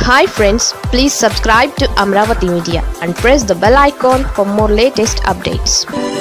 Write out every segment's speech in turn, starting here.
Hi friends, please subscribe to Amravati Media and press the bell icon for more latest updates.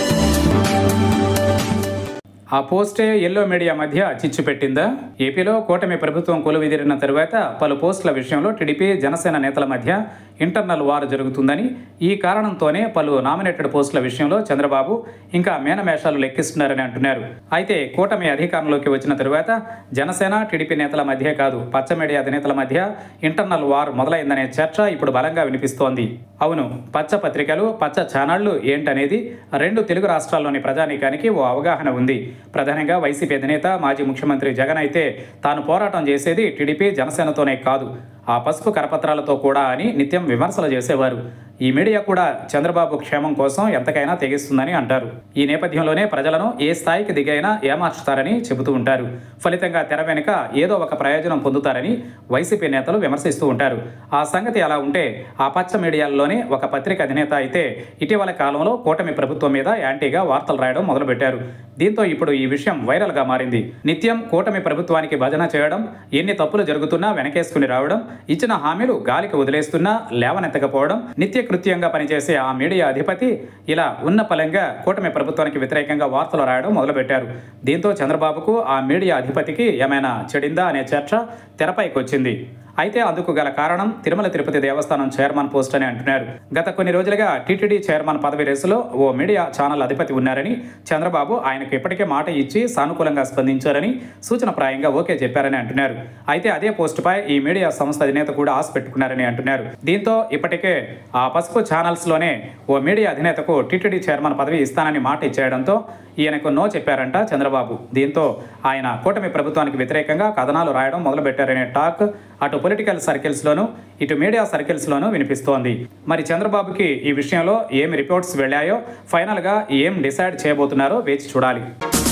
ఆ పోస్టే yellow media మధ్య చిచ్చు పెట్టిందా? ఏపీలో కూటమి ప్రభుత్వం కొలువిదిరిన తరువాత పలు పోస్టుల విషయంలో టీడీపీ జనసేన నేతల మధ్య ఇంటర్నల్ వార్ జరుగుతుందని, ఈ కారణంతోనే పలు నామినేటెడ్ పోస్టుల విషయంలో చంద్రబాబు ఇంకా మేనమేషాలు లెక్కిస్తున్నారని అంటున్నారు. అయితే కూటమి అధికారంలోకి వచ్చిన తరువాత జనసేన టీడీపీ నేతల మధ్య కాదు, పచ్చ మీడియా అధినేతల మధ్య ఇంటర్నల్ వార్ మొదలైందనే చర్చ ఇప్పుడు బలంగా వినిపిస్తోంది. అవును, పచ్చ పత్రికలు, పచ్చ ఛానళ్లు ఏంటనేది రెండు తెలుగు రాష్ట్రాల్లోని ప్రజానీకానికి ఓ అవగాహన ఉంది. ప్రధానంగా వైసీపీ అధినేత మాజీ ముఖ్యమంత్రి జగన్ అయితే తాను పోరాటం చేసేది టీడీపీ జనసేనతోనే కాదు, ఆ పసుపు కరపత్రాలతో కూడా అని నిత్యం విమర్శలు చేసేవారు. ఈ మీడియా కూడా చంద్రబాబు క్షేమం కోసం ఎంతకైనా తెగిస్తుందని అంటారు. ఈ నేపథ్యంలోనే ప్రజలను ఏ స్థాయికి దిగైనా ఏమార్చుతారని చెబుతూ ఉంటారు. ఫలితంగా తెర వెనుక ఏదో ఒక ప్రయోజనం పొందుతారని వైసీపీ నేతలు విమర్శిస్తూ ఉంటారు. ఆ సంగతి అలా ఉంటే ఆ పచ్చ మీడియాల్లోనే ఒక పత్రిక అధినేత అయితే ఇటీవల కాలంలో కూటమి ప్రభుత్వం మీద యాంటీగా వార్తలు రాయడం మొదలుపెట్టారు. దీంతో ఇప్పుడు ఈ విషయం వైరల్గా మారింది. నిత్యం కూటమి ప్రభుత్వానికి భజన చేయడం, ఎన్ని తప్పులు జరుగుతున్నా వెనకేసుకుని రావడం, ఇచ్చిన హామీలు గాలికి వదిలేస్తున్నా లేవనెత్తకపోవడం నిత్య కృత్యంగా పనిచేసే ఆ మీడియా అధిపతి ఇలా ఉన్న పలంగా కూటమి ప్రభుత్వానికి వ్యతిరేకంగా వార్తలు రాయడం మొదలుపెట్టారు. దీంతో చంద్రబాబుకు ఆ మీడియా అధిపతికి ఏమైనా చెడిందా అనే చర్చ తెరపైకి వచ్చింది. అయితే అందుకు గల కారణం తిరుమల తిరుపతి దేవస్థానం చైర్మన్ పోస్ట్ అని అంటున్నారు. గత కొన్ని రోజులుగా టీటీడీ చైర్మన్ పదవి రేసులో ఓ మీడియా ఛానల్ అధిపతి ఉన్నారని, చంద్రబాబు ఆయనకు ఇప్పటికే మాట ఇచ్చి సానుకూలంగా స్పందించారని, సూచనప్రాయంగా ఓకే చెప్పారని అంటున్నారు. అయితే అదే పోస్టుపై ఈ మీడియా సంస్థ అధినేత కూడా ఆశ పెట్టుకున్నారని అంటున్నారు. దీంతో ఇప్పటికే ఆ పసుపు ఛానల్స్లోనే ఓ మీడియా అధినేతకు టీటీడీ చైర్మన్ పదవి ఇస్తానని మాట ఇచ్చేయడంతో ఈయనకు నో చెప్పారంట చంద్రబాబు. దీంతో ఆయన కూటమి ప్రభుత్వానికి వ్యతిరేకంగా కథనాలు రాయడం మొదలుపెట్టారనే టాక్ అటు పొలిటికల్ సర్కిల్స్లోనూ ఇటు మీడియా సర్కిల్స్లోనూ వినిపిస్తోంది. మరి చంద్రబాబుకి ఈ విషయంలో ఏమి రిపోర్ట్స్ వెళ్ళాయో, ఫైనల్గా ఏం డిసైడ్ చేయబోతున్నారో వేచి చూడాలి.